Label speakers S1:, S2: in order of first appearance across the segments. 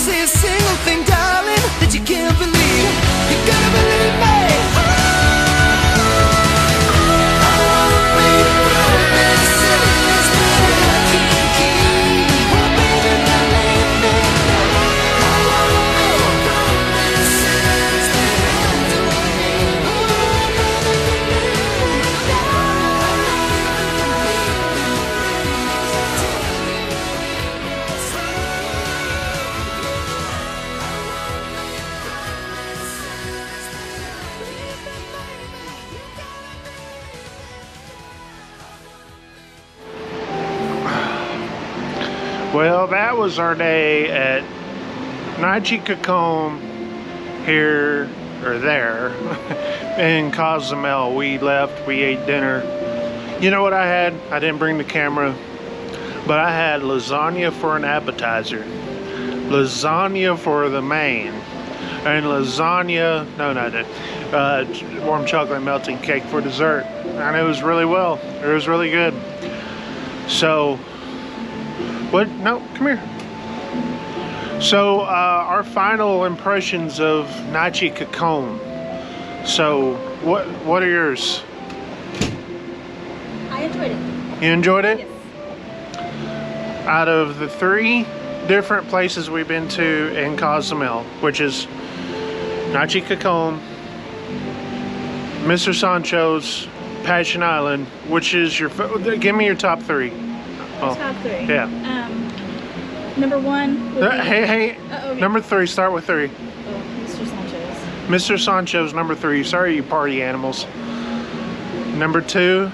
S1: say a single thing, darling, that you can't believe. You gotta believe me. I wanna make promises that I can't keep. Oh baby, believe me. I wanna make promises that I don't mean. Oh baby, believe
S2: Well, that was our day at NACHI COCOM here or there in Cozumel. We left, we ate dinner. You know what I had? I didn't bring the camera, but I had lasagna for an appetizer, lasagna for the main, and lasagna, warm chocolate melting cake for dessert. And it was really well. It was really good. So, what? No, come here. So, our final impressions of NACHI COCOM. So, what are yours?
S3: I enjoyed it.
S2: You enjoyed it?
S3: Yes.
S2: Out of the 3 different places we've been to in Cozumel, which is NACHI COCOM, Mr. Sancho's, Passion Island, which is your, give me your top 3. Oh,
S3: Top 3.
S2: yeah.
S3: Number 1 would be...
S2: Hey,
S3: okay.
S2: number 3, start with 3.
S3: Oh, Mr. Sancho's.
S2: Mr. Sancho's number 3. Sorry, you party animals. Number 2,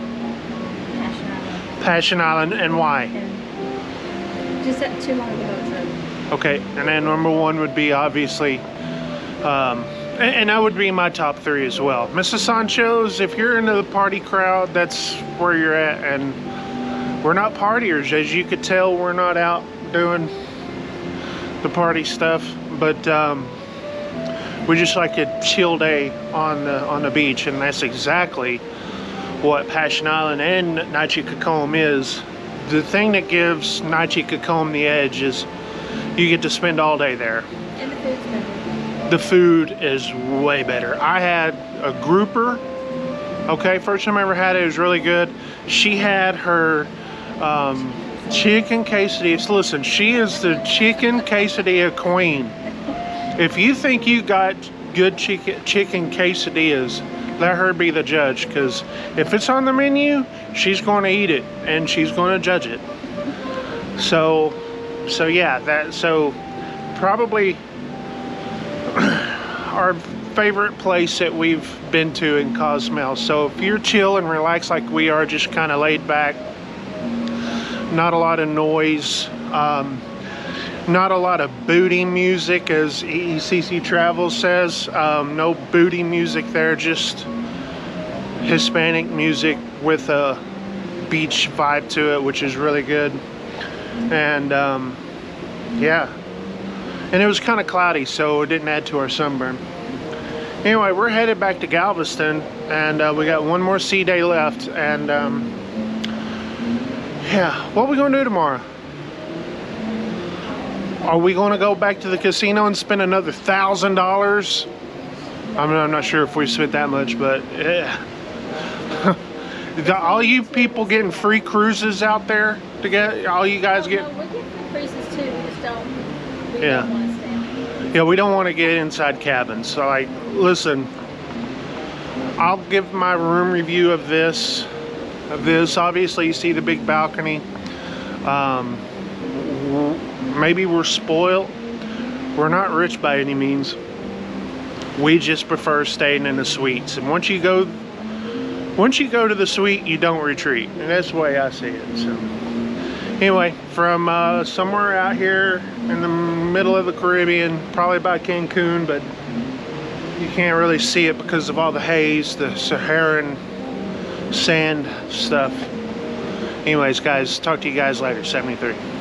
S2: Passion Island, and why?
S3: And just that too long of a boat trip.
S2: Okay, and then number 1 would be obviously, and that would be my top 3 as well. Mr. Sancho's, if you're into the party crowd, that's where you're at, and we're not partiers. As you could tell, we're not out doing the party stuff, but we just like a chill day on the beach, and that's exactly what Passion Island and NACHI COCOM is. The thing that gives NACHI COCOM the edge is you get to spend all day there.
S3: And the food's better.
S2: The food is way better. I had a grouper. Okay, first time I ever had it, it was really good. She had her chicken quesadillas. Listen, she is the chicken quesadilla queen. If you think you got good chicken quesadillas, let her be the judge, because if it's on the menu, she's going to eat it and she's going to judge it. So yeah, so probably our favorite place that we've been to in Cozumel. So if you're chill and relaxed like we are, just kind of laid back, not a lot of noise, not a lot of booty music, as ECC Travel says. No booty music there, just Hispanic music with a beach vibe to it, which is really good. And yeah, and it was kind of cloudy, so it didn't add to our sunburn. Anyway, we're headed back to Galveston, and we got one more sea day left. And yeah, what are we gonna do tomorrow? Are we gonna go back to the casino and spend another $1,000? I'm not sure if we spent that much, but yeah. All you people getting free cruises out there to get, all you guys get.
S3: No, we're getting free cruises too. We just don't. We
S2: Yeah.
S3: don't want to stay.
S2: Yeah, we don't want to get inside cabins. So like, listen, I'll give my room review of this. Obviously, you see the big balcony. Maybe we're spoiled. We're not rich by any means. We just prefer staying in the suites. And once you go to the suite, you don't retreat. And that's the way I see it. So anyway, from somewhere out here in the middle of the Caribbean, probably by Cancun, but you can't really see it because of all the haze, the Saharan sand stuff. Anyways, guys, talk to you guys later. 73.